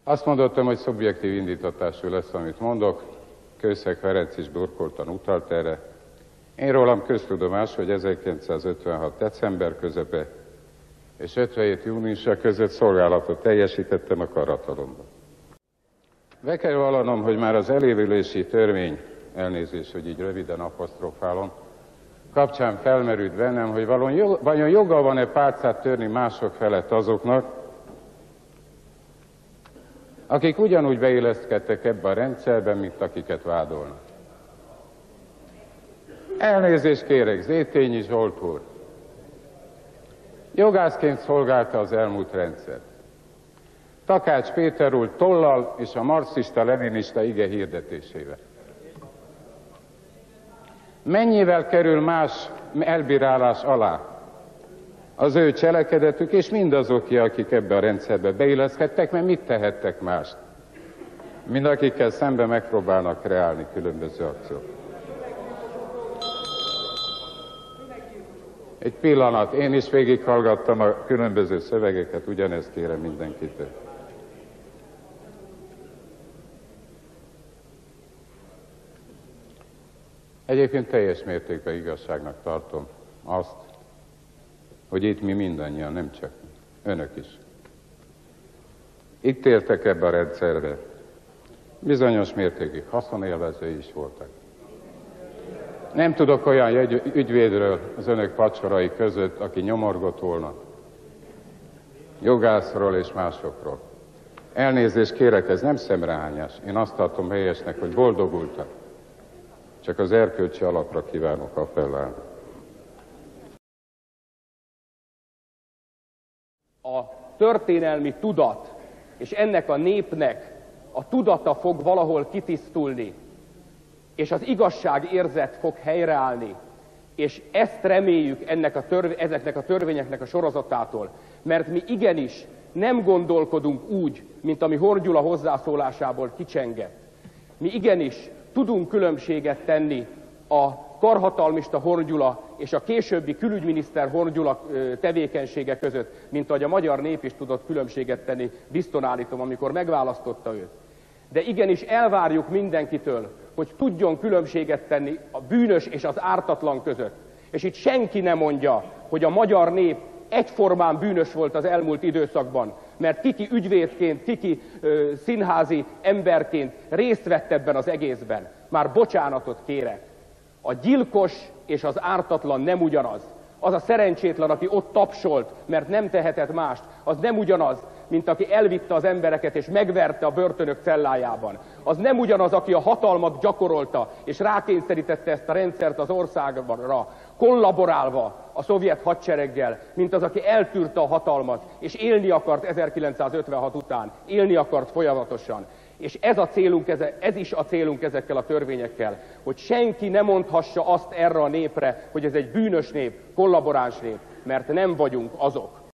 Azt mondottam, hogy szubjektív indítatású lesz, amit mondok. Kőszeg Ferenc is burkoltan utalt erre. Én rólam köztudomás, hogy 1956. december közepe és 57. júniusa között szolgálatot teljesítettem a karhatalomban. Be kell vallanom, hogy már az elévülési törvény, elnézést, hogy így röviden apostrofálom, kapcsán felmerült bennem, hogy vajon joga van-e pálcát törni mások felett azoknak, akik ugyanúgy beilleszkedtek ebbe a rendszerbe, mint akiket vádolnak. Elnézést kérek, Zétényi Zsolt úr. Jogászként szolgálta az elmúlt rendszer. Takács Péter úr tollal és a marxista-leninista ige hirdetésével. Mennyivel kerül más elbírálás alá az ő cselekedetük, és mindazoké, akik ebbe a rendszerbe beilleszkedtek, mert mit tehettek mást, mint akikkel szembe megpróbálnak kreálni különböző akciót. Egy pillanat, én is végighallgattam a különböző szövegeket, ugyanezt kérem mindenkitől. Egyébként teljes mértékben igazságnak tartom azt, hogy itt mi mindannyian, nem csak önök is. Itt értek ebbe a rendszerbe. Bizonyos mértékig haszonélvezői is voltak. Nem tudok olyan ügyvédről az önök pacsorai között, aki nyomorgott volna. Jogászról és másokról. Elnézést kérek, ez nem szemrehányás. Én azt tartom helyesnek, hogy boldogultak. Csak az erkölcsi alapra kívánok appellálni. A történelmi tudat és ennek a népnek a tudata fog valahol kitisztulni, és az igazságérzet fog helyreállni, és ezt reméljük ezeknek a törvényeknek a sorozatától, mert mi igenis nem gondolkodunk úgy, mint ami Horn Gyula hozzászólásából kicsengett. Mi igenis tudunk különbséget tenni a karhatalmista Horn Gyula és a későbbi külügyminiszter Horn Gyula tevékenysége között, mint ahogy a magyar nép is tudott különbséget tenni, bizton állítom, amikor megválasztotta őt. De igenis elvárjuk mindenkitől, hogy tudjon különbséget tenni a bűnös és az ártatlan között. És itt senki nem mondja, hogy a magyar nép egyformán bűnös volt az elmúlt időszakban, mert kiki ügyvédként, kiki színházi emberként részt vett ebben az egészben. Már bocsánatot kérek. A gyilkos és az ártatlan nem ugyanaz. Az a szerencsétlen, aki ott tapsolt, mert nem tehetett mást, az nem ugyanaz, mint aki elvitte az embereket és megverte a börtönök cellájában. Az nem ugyanaz, aki a hatalmat gyakorolta és rákényszerítette ezt a rendszert az országra, kollaborálva a szovjet hadsereggel, mint az, aki eltűrte a hatalmat és élni akart 1956 után, élni akart folyamatosan. És ez is a célunk ezekkel a törvényekkel, hogy senki ne mondhassa azt erre a népre, hogy ez egy bűnös nép, kollaboráns nép, mert nem vagyunk azok.